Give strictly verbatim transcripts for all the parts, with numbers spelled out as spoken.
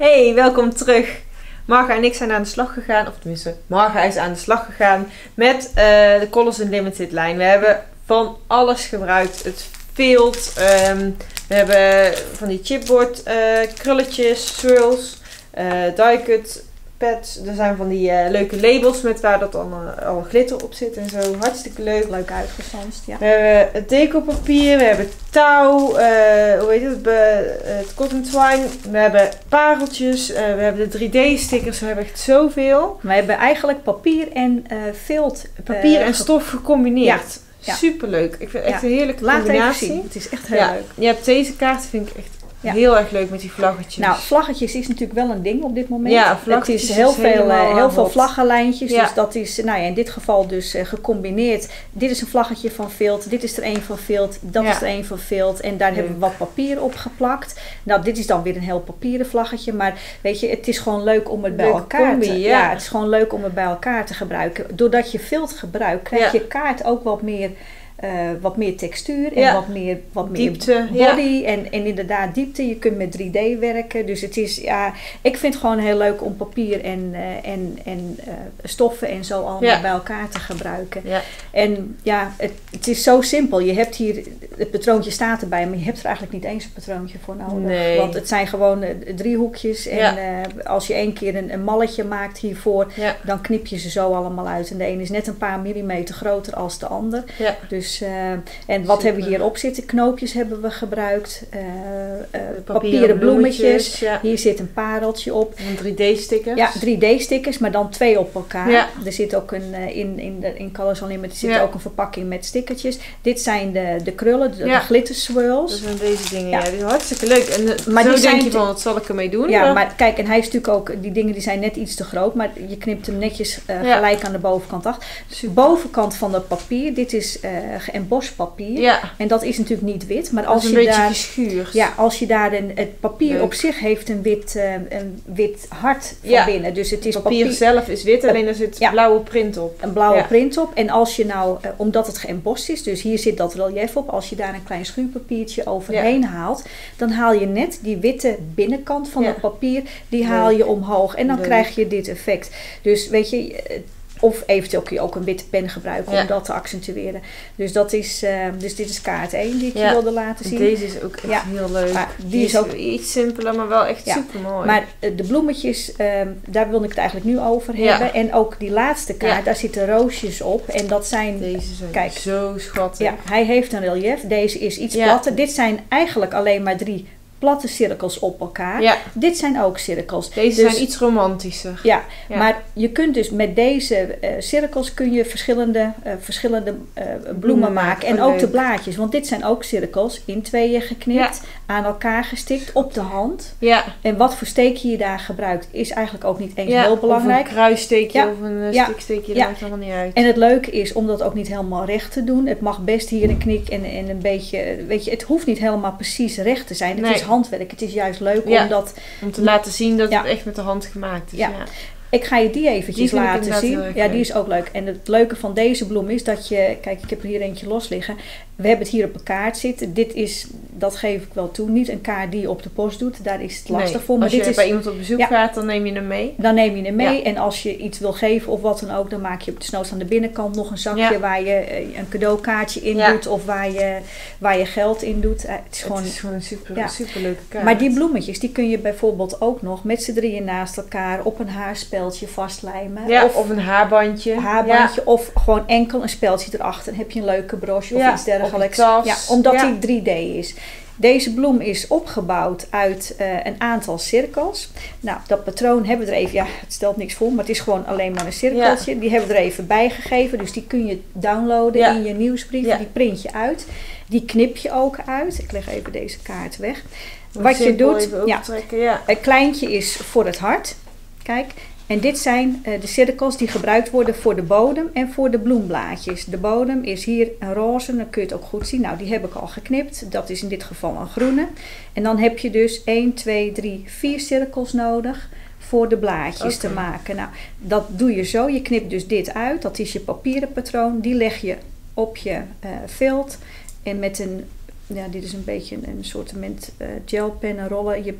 Hey, welkom terug. Marga en ik zijn aan de slag gegaan, of tenminste, Marga is aan de slag gegaan met uh, de Colors Unlimited lijn. We hebben van alles gebruikt. Het vilt, um, we hebben van die chipboard uh, krulletjes, swirls, uh, die-cut pads. Er zijn van die uh, leuke labels met waar dat al, uh, al glitter op zit en zo. Hartstikke leuk. Leuk uitgestanst, ja. We hebben het decopapier, we hebben touw, uh, hoe heet het, Be het cotton twine. We hebben pareltjes, uh, we hebben de drie D stickers, we hebben echt zoveel. We hebben eigenlijk papier en uh, vilt. Papier uh, en stof gecombineerd. Ja. Ja. Superleuk. Ik vind het echt ja. een heerlijke Laat combinatie. Even zien. Het is echt heel ja. leuk. Je hebt deze kaart, vind ik echt ja. heel erg leuk met die vlaggetjes. Nou, vlaggetjes is natuurlijk wel een ding op dit moment. Ja, vlaggetjes het is heel is veel, uh, heel veel hot. vlaggenlijntjes. Ja. Dus dat is, nou ja, in dit geval dus uh, gecombineerd. Dit is een vlaggetje van vilt. Dit is er een van vilt. Dat ja. is er een van vilt. En daar leuk. hebben we wat papier op geplakt. Nou, dit is dan weer een heel papieren vlaggetje. Maar weet je, het is gewoon leuk om het bij Leuke elkaar combi, te... ja. Ja, het is gewoon leuk om het bij elkaar te gebruiken. Doordat je vilt gebruikt, krijg ja. je kaart ook wat meer... Uh, wat meer textuur en ja. wat meer, wat meer diepte, body ja. en, en inderdaad diepte. Je kunt met drie D werken. Dus het is, ja, ik vind het gewoon heel leuk om papier en, uh, en, en uh, stoffen en zo allemaal ja. bij elkaar te gebruiken. Ja. En ja, het, het is zo simpel. Je hebt hier, het patroontje staat erbij, maar je hebt er eigenlijk niet eens een patroontje voor nodig. Nee. Want het zijn gewoon uh, driehoekjes. En ja. uh, als je één keer een, een malletje maakt hiervoor, ja. dan knip je ze zo allemaal uit. En de ene is net een paar millimeter groter als de ander. Ja. Dus Dus, uh, en wat Super. hebben we hierop zitten? Knoopjes hebben we gebruikt. Uh, uh, papieren bloemetjes. bloemetjes ja. Hier zit een pareltje op. En drie D stickers. Ja, drie D stickers, maar dan twee op elkaar. Ja. Er zit ook een, uh, in, in, de, in Colors Unlimited zit ja. ook een verpakking met stickertjes. Dit zijn de, de krullen, de, ja. de glitter swirls. Dat zijn deze dingen, ja. ja. Die zijn hartstikke leuk. En uh, maar zo die denk zijn je van, wat zal ik ermee doen? Ja, maar... maar kijk, en hij is natuurlijk ook, die dingen die zijn net iets te groot, maar je knipt hem netjes uh, ja. gelijk aan de bovenkant af. Dus de bovenkant van het papier, dit is uh, geëmbossed papier. Ja. En dat is natuurlijk niet wit, maar als een je beetje daar, geschuurd. Ja, als je daar een, het papier Leuk. op zich heeft een wit, uh, een wit hart van ja. binnen. Dus het is het papier, papier zelf is wit, alleen er zit ja. blauwe print op. Een blauwe ja. print op. En als je nou, uh, omdat het geëmbossed is, dus hier zit dat relief op, als je daar een klein schuurpapiertje overheen ja. haalt, dan haal je net die witte binnenkant van ja. het papier, die Leuk. haal je omhoog. En dan Leuk. krijg je dit effect. Dus weet je... Of eventueel kun je ook een witte pen gebruiken ja. om dat te accentueren. Dus dat is, uh, dus dit is kaart één die ik ja. je wilde laten zien. Deze is ook echt ja. heel leuk. Maar die, die is, is ook iets simpeler, maar wel echt ja. super mooi. Maar uh, de bloemetjes, uh, daar wil ik het eigenlijk nu over ja. hebben. En ook die laatste kaart, ja. daar zitten roosjes op. En dat zijn, deze zijn kijk, zo schattig. Ja, hij heeft een relief. Deze is iets ja. platter. Dit zijn eigenlijk alleen maar drie platte cirkels op elkaar. Ja. Dit zijn ook cirkels. Deze dus, zijn iets romantischer. Ja, ja, maar je kunt dus met deze uh, cirkels kun je verschillende, uh, verschillende uh, bloemen, bloemen maken. En ook leuk. de blaadjes. Want dit zijn ook cirkels in tweeën geknipt, ja. aan elkaar gestikt op de hand. Ja. En wat voor steekje je daar gebruikt is eigenlijk ook niet eens ja. heel belangrijk. Of een kruissteekje ja. of een uh, ja. stiksteekje, dat ja. maakt allemaal niet uit. En het leuke is om dat ook niet helemaal recht te doen. Het mag best hier een knik en, en een beetje, weet je, het hoeft niet helemaal precies recht te zijn. Het nee. is handwerk. Het is juist leuk ja, om dat... Om te laten zien dat ja. het echt met de hand gemaakt is. Ja. Ja. Ik ga je die eventjes die laten zien. Ja, leuk. Die is ook leuk. En het leuke van deze bloem is dat je... Kijk, ik heb er hier eentje los liggen. We hebben het hier op een kaart zitten. Dit is, dat geef ik wel toe, niet een kaart die je op de post doet. Daar is het lastig nee, voor. Maar als je dit is, bij iemand op bezoek ja, gaat, dan neem je hem mee. Dan neem je hem mee. Ja. En als je iets wil geven of wat dan ook, dan maak je op de snoods aan de binnenkant nog een zakje ja. waar je een cadeaukaartje in ja. doet. Of waar je, waar je geld in doet. Het is gewoon, het is gewoon een super, ja. super leuke kaart. Maar die bloemetjes, die kun je bijvoorbeeld ook nog met z'n drieën naast elkaar op een haarspeldje vastlijmen. Ja, of, of een haarbandje. haarbandje. Ja. Of gewoon enkel een speldje erachter. Dan heb je een leuke broche of ja, iets dergelijks. Of ja, omdat ja. die drie D is. Deze bloem is opgebouwd uit uh, een aantal cirkels. Nou, dat patroon hebben we er even... Ja, het stelt niks voor, maar het is gewoon alleen maar een cirkeltje. Ja. Die hebben we er even bijgegeven. Dus die kun je downloaden ja. in je nieuwsbrief. Ja. Die print je uit. Die knip je ook uit. Ik leg even deze kaart weg. Wat je doet... Ja, ja. Een kleintje is voor het hart. Kijk... En dit zijn uh, de cirkels die gebruikt worden voor de bodem en voor de bloemblaadjes. De bodem is hier een roze, dan kun je het ook goed zien. Nou, die heb ik al geknipt. Dat is in dit geval een groene. En dan heb je dus één, twee, drie, vier cirkels nodig voor de blaadjes okay. te maken. Nou, dat doe je zo. Je knipt dus dit uit. Dat is je papieren patroon. Die leg je op je uh, vilt. En met een, ja, dit is een beetje een, een soort uh, gelpen rollen. Je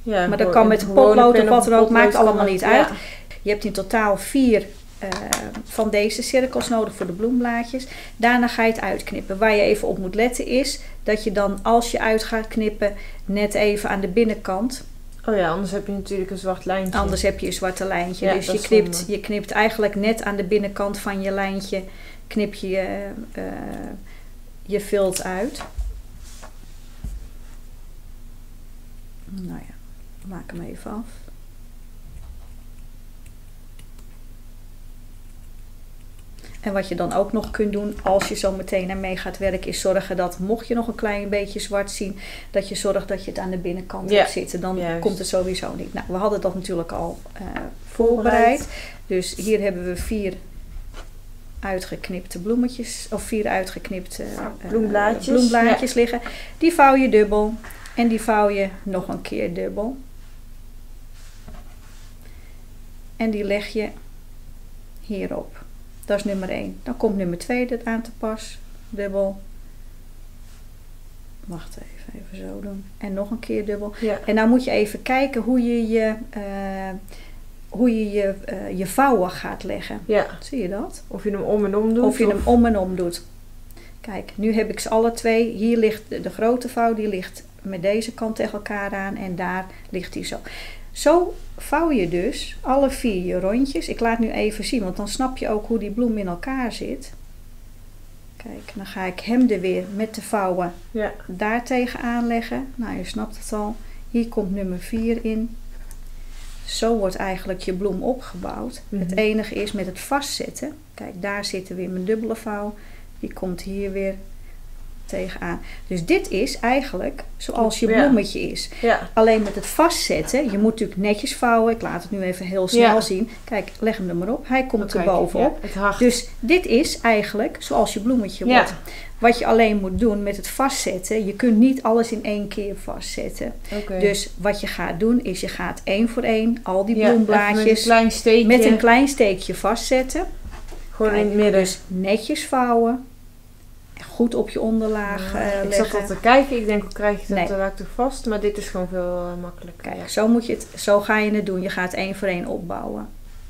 Ja, maar dat kan met een potlood of wat dan ook, maakt allemaal niet uit. Ja. Je hebt in totaal vier uh, van deze cirkels nodig voor de bloemblaadjes. Daarna ga je het uitknippen. Waar je even op moet letten is dat je dan, als je uit gaat knippen, net even aan de binnenkant. Oh ja, anders heb je natuurlijk een zwart lijntje. Anders heb je een zwarte lijntje. Ja, dus je knipt, je knipt eigenlijk net aan de binnenkant van je lijntje, knip je uh, je vilt uit. Nou ja, maak hem even af. En wat je dan ook nog kunt doen als je zo meteen ermee gaat werken, is zorgen dat, mocht je nog een klein beetje zwart zien, dat je zorgt dat je het aan de binnenkant ja. hebt zitten. Dan Juist. komt het sowieso niet. Nou, we hadden dat natuurlijk al uh, voorbereid. Dus hier hebben we vier uitgeknipte bloemetjes, of vier uitgeknipte uh, bloemblaadjes, bloemblaadjes ja. liggen. Die vouw je dubbel en die vouw je nog een keer dubbel. En die leg je hierop. Dat is nummer één. Dan komt nummer twee er aan te pas. Dubbel. Wacht even, even zo doen. En nog een keer dubbel. Ja. En nou moet je even kijken hoe je je, uh, hoe je, je, uh, je vouwen gaat leggen. Ja. Zie je dat? Of je hem om en om doet. Of je of... hem om en om doet. Kijk, nu heb ik ze alle twee. Hier ligt de, de grote vouw, die ligt met deze kant tegen elkaar aan. En daar ligt die zo. Zo vouw je dus alle vier je rondjes. Ik laat nu even zien, want dan snap je ook hoe die bloem in elkaar zit. Kijk, dan ga ik hem er weer met de vouwen ja. daar tegen aanleggen. Nou, je snapt het al. Hier komt nummer vier in. Zo wordt eigenlijk je bloem opgebouwd. Mm-hmm. Het enige is met het vastzetten. Kijk, daar zit weer mijn dubbele vouw. Die komt hier weer tegenaan. Dus dit is eigenlijk zoals je bloemetje ja. is. Ja. Alleen met het vastzetten, je moet natuurlijk netjes vouwen. Ik laat het nu even heel snel ja. zien. Kijk, leg hem er maar op. Hij komt er bovenop. Ja, dus dit is eigenlijk zoals je bloemetje ja. wordt. Wat je alleen moet doen met het vastzetten, je kunt niet alles in één keer vastzetten. Okay. Dus wat je gaat doen, is je gaat één voor één al die ja, bloemblaadjes met een klein steekje, met een klein steekje vastzetten. Gewoon Kijk, in het midden. Dus netjes vouwen. Goed op je onderlaag ja, uh, ik leggen. Ik zat al te kijken. Ik denk, hoe krijg je dat nee. raakt toch vast? Maar dit is gewoon veel uh, makkelijker. Kijk, ja. zo, moet je het, zo ga je het doen. Je gaat één voor één opbouwen.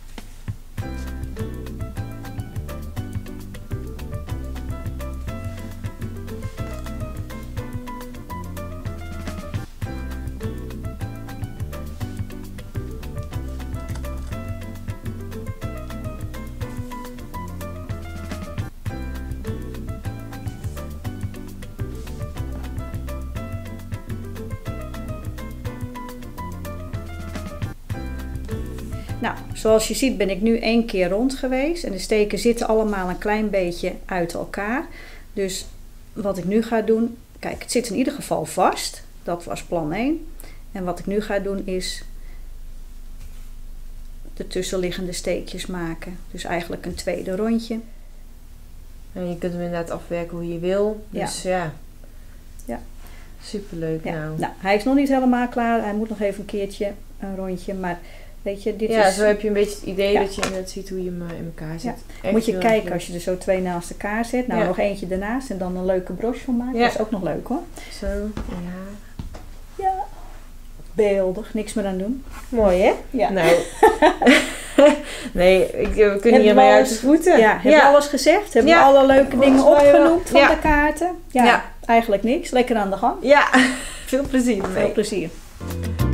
Nou, zoals je ziet ben ik nu één keer rond geweest en de steken zitten allemaal een klein beetje uit elkaar. Dus wat ik nu ga doen, kijk, het zit in ieder geval vast. Dat was plan één. En wat ik nu ga doen is de tussenliggende steekjes maken. Dus eigenlijk een tweede rondje. En je kunt hem inderdaad afwerken hoe je wil. Dus ja, ja. ja. Superleuk. Ja. Nou. nou, hij is nog niet helemaal klaar. Hij moet nog even een keertje een rondje, maar... Weet je, dit ja, is, zo heb je een beetje het idee ja. dat je net ziet hoe je hem in elkaar zet. Ja. Moet je kijken als je er zo twee naast elkaar zet. Nou, ja. nog eentje ernaast en dan een leuke broche van maken. Ja. Dat is ook nog leuk hoor. Zo, ja. Ja. Beeldig, niks meer aan doen. Mooi hè? Ja. Nou. nee, ik, we kunnen hier mee uit de voeten. Ja, hebben we ja. alles gezegd? Hebben ja. we alle leuke dingen opgenoemd van ja. de kaarten? Ja, ja, eigenlijk niks. Lekker aan de gang. Ja, veel plezier. Veel plezier.